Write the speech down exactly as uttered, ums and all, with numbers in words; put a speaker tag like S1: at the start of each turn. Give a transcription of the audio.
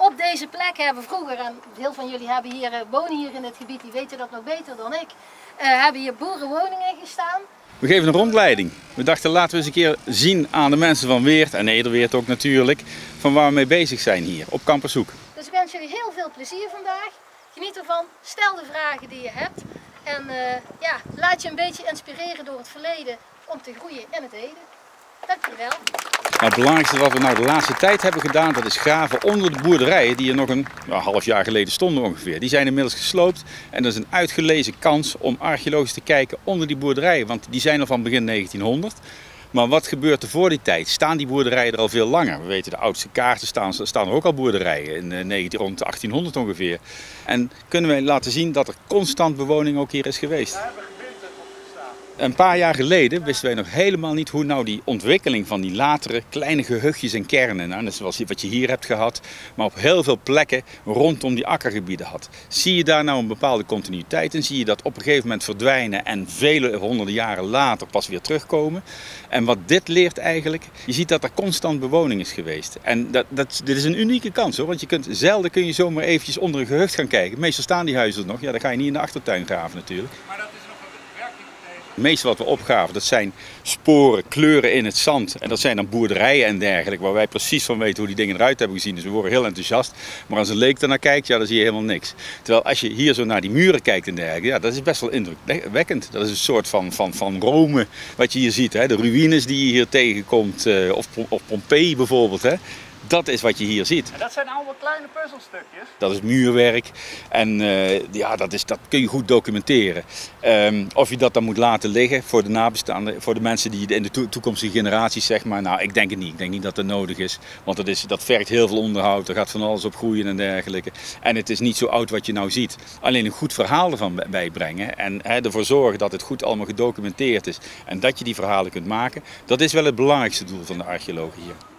S1: op deze plek hebben vroeger, en veel van jullie hebben hier, wonen hier in het gebied, die weten dat nog beter dan ik, uh, hebben hier boerenwoningen gestaan.
S2: We geven een rondleiding. We dachten laten we eens een keer zien aan de mensen van Weert en Nederweert ook natuurlijk, van waar we mee bezig zijn hier op Kampershoek.
S1: Dus ik wens jullie heel veel plezier vandaag. Geniet ervan, stel de vragen die je hebt en uh, ja, laat je een beetje inspireren door het verleden om te groeien in het heden. Dank jullie wel.
S2: Nou, het belangrijkste wat we nou de laatste tijd hebben gedaan, dat is graven onder de boerderijen die er nog een nou, half jaar geleden stonden ongeveer. Die zijn inmiddels gesloopt en dat is een uitgelezen kans om archeologisch te kijken onder die boerderijen, want die zijn al van begin negentienhonderd. Maar wat gebeurt er voor die tijd? Staan die boerderijen er al veel langer? We weten de oudste kaarten staan, staan er ook al boerderijen in negentien, rond achttienhonderd ongeveer. En kunnen we laten zien dat er constant bewoning ook hier is geweest. Een paar jaar geleden wisten wij nog helemaal niet hoe nou die ontwikkeling van die latere kleine gehuchtjes en kernen, nou, dat is zoals wat je hier hebt gehad, maar op heel veel plekken rondom die akkergebieden had. Zie je daar nou een bepaalde continuïteit in? Zie je dat op een gegeven moment verdwijnen en vele honderden jaren later pas weer terugkomen? En wat dit leert eigenlijk, je ziet dat er constant bewoning is geweest. En dat, dat, dit is een unieke kans hoor, want je kunt, zelden kun je zomaar eventjes onder een gehucht gaan kijken. Meestal staan die huizen er nog, ja, dan ga je niet in de achtertuin graven natuurlijk. Het meeste wat we opgaven, dat zijn sporen, kleuren in het zand. En dat zijn dan boerderijen en dergelijke, waar wij precies van weten hoe die dingen eruit hebben gezien. Dus we worden heel enthousiast. Maar als een leek ernaar kijkt, ja, dan zie je helemaal niks. Terwijl als je hier zo naar die muren kijkt en dergelijke, ja, dat is best wel indrukwekkend. Dat is een soort van, van, van Rome wat je hier ziet. Hè? De ruïnes die je hier tegenkomt, of, of Pompeii bijvoorbeeld. Hè? Dat is wat je hier ziet.
S3: En dat zijn allemaal kleine puzzelstukjes?
S2: Dat is muurwerk en uh, ja, dat, is, dat kun je goed documenteren. Um, of je dat dan moet laten liggen voor de nabestaanden, voor de mensen die in de to toekomstige generaties, zeg maar. Nou, ik denk het niet. Ik denk niet dat dat nodig is. Want dat, is, dat vergt heel veel onderhoud, er gaat van alles op groeien en dergelijke. En het is niet zo oud wat je nou ziet. Alleen een goed verhaal ervan bijbrengen en hè, ervoor zorgen dat het goed allemaal gedocumenteerd is. En dat je die verhalen kunt maken, dat is wel het belangrijkste doel van de archeologen hier.